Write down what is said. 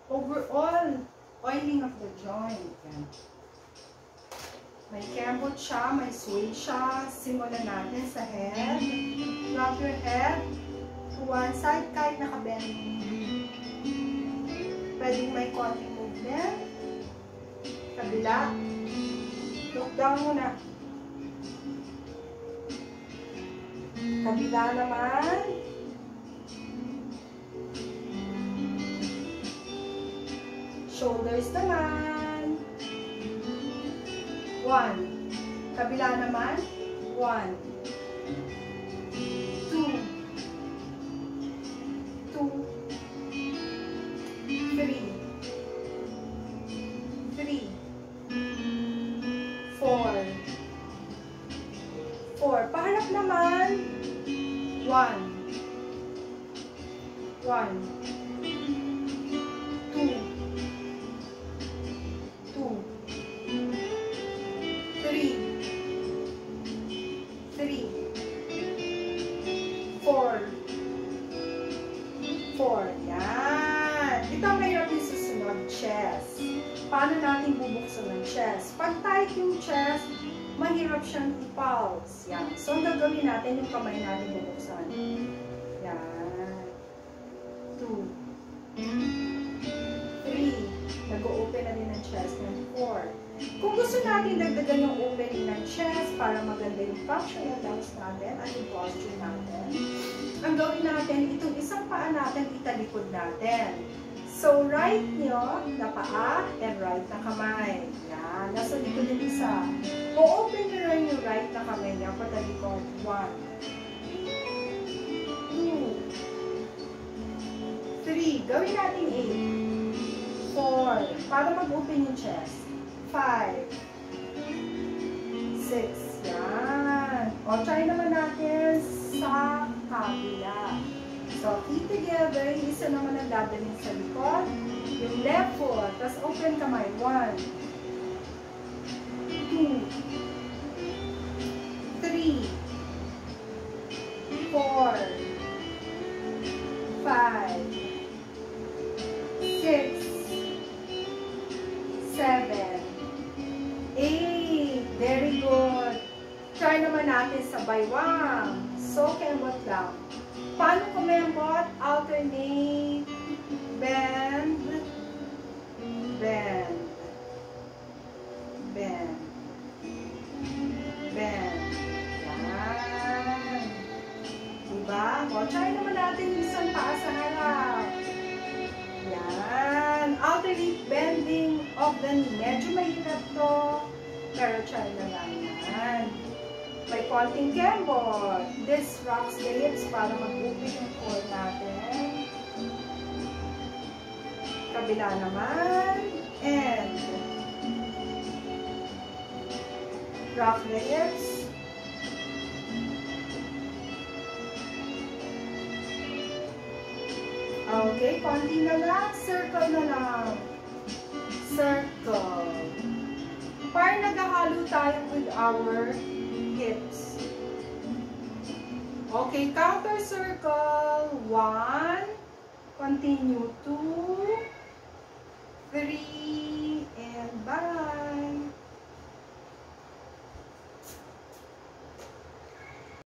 overall oiling of the joint. Yan. May cambot siya, may sway siya. Simulan natin sa head. Drop your head to one side kahit nakabend. Pwedeng may konting movement. Kabila. Look down muna. Kabila naman. Shoulders naman. 1. Kabila naman. 1. 2. 2. 3. 3. 4. 4. Paharap naman. 1. 1. 2. 4. Yan. Ito ang mayroon din susunod, chest. Paano natin bubuksan ng chest? Pag tight yung chest, mahirap siyang i-pulse. Yan. So, ang gagawin natin yung kamay natin bubuksan. Yan. 2. 3. Nag-o-open na din ang chest ng 4. Kung gusto natin dagdagan yung opening ng chest para maganda yung functional lungs natin at yung posture natin, ang gawin natin, itong isang paa natin, italikod natin. So, right nyo na paa and right na kamay. Yan. Nasa likod yung isa. O-open nyo rin yung right na kamay niya patalikod. 1. 2. 3. Gawin natin 8. 4. Para mag-open yung chest. 5. 6. Yan. O, try naman natin sa kabila. So, feet together. Yung isa naman ang dadalhin sa likod. Yung left foot. Tapos open kamay. 1. 2. 3. 4. 5. 6. 7. 8. Very good. Try naman natin sa baywang. So, kembot lang. Paano kumembot? Alternate. Bend. Bend. Bend. Bend. Yan. Diba? O, try naman natin yung isang paa sa harap. Yan. Alternate bending of the knee. Medyo mahirap to. Pero try na lang yan. May konting kembot. This rocks the hips para mag-open yung core natin. Kabila naman. And rock the hips. Okay, konti na lang. Circle na lang. Circle. Parang naghahalo tayo with our hips. Okay, counter circle. 1. Continue. 2. 3. And bye.